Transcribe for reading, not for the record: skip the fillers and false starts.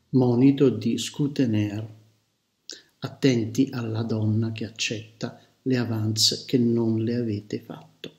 Monito di Scudénier: attenti alla donna che accetta le avance che non le avete fatto.